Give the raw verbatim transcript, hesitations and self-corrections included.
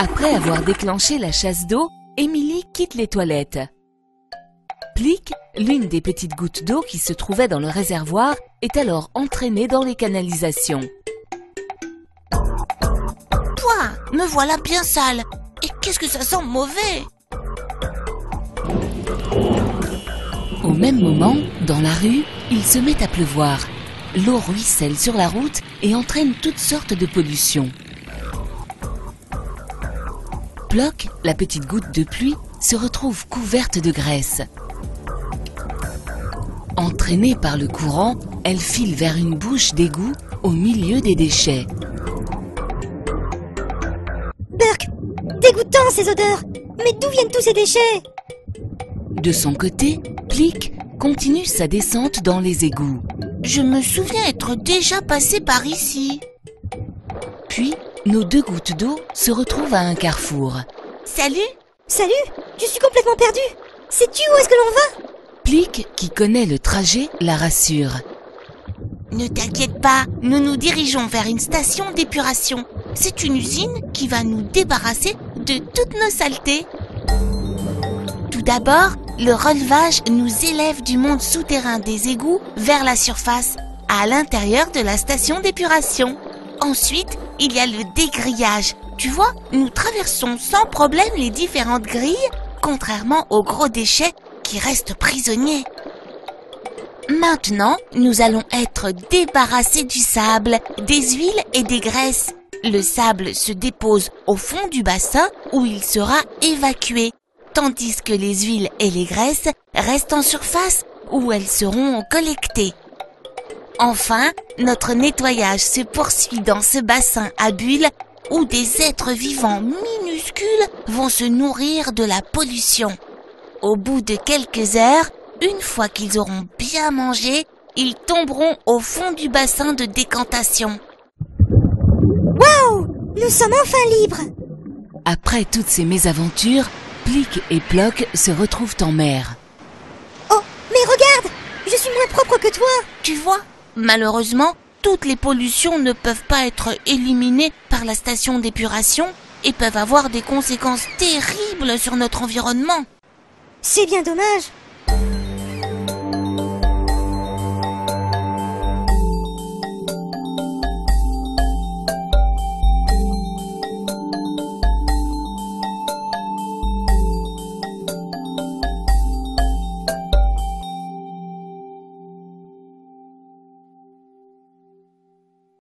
Après avoir déclenché la chasse d'eau, Émilie quitte les toilettes. Plic, l'une des petites gouttes d'eau qui se trouvait dans le réservoir, est alors entraînée dans les canalisations. Pouah, me voilà bien sale. Et qu'est-ce que ça sent mauvais! Au même moment, dans la rue, il se met à pleuvoir. L'eau ruisselle sur la route et entraîne toutes sortes de pollutions. Ploc, la petite goutte de pluie, se retrouve couverte de graisse. Entraînée par le courant, elle file vers une bouche d'égout au milieu des déchets. Burk, dégoûtant ces odeurs. Mais d'où viennent tous ces déchets? De son côté, Plic continue sa descente dans les égouts. Je me souviens être déjà passé par ici. Puis, nos deux gouttes d'eau se retrouvent à un carrefour. Salut! Salut, je suis complètement perdue. Sais-tu où est-ce que l'on va? Plic, qui connaît le trajet, la rassure. Ne t'inquiète pas, nous nous dirigeons vers une station d'épuration. C'est une usine qui va nous débarrasser de toutes nos saletés. Tout d'abord, le relevage nous élève du monde souterrain des égouts vers la surface, à l'intérieur de la station d'épuration. Ensuite, il y a le dégrillage. Tu vois, nous traversons sans problème les différentes grilles, contrairement aux gros déchets qui restent prisonniers. Maintenant, nous allons être débarrassés du sable, des huiles et des graisses. Le sable se dépose au fond du bassin où il sera évacué, tandis que les huiles et les graisses restent en surface où elles seront collectées. Enfin, notre nettoyage se poursuit dans ce bassin à bulles où des êtres vivants minuscules vont se nourrir de la pollution. Au bout de quelques heures, une fois qu'ils auront bien mangé, ils tomberont au fond du bassin de décantation. Waouh! Nous sommes enfin libres! Après toutes ces mésaventures, Plic et Ploc se retrouvent en mer. Oh, mais regarde! Je suis moins propre que toi! Tu vois, malheureusement, toutes les pollutions ne peuvent pas être éliminées par la station d'épuration et peuvent avoir des conséquences terribles sur notre environnement. C'est bien dommage.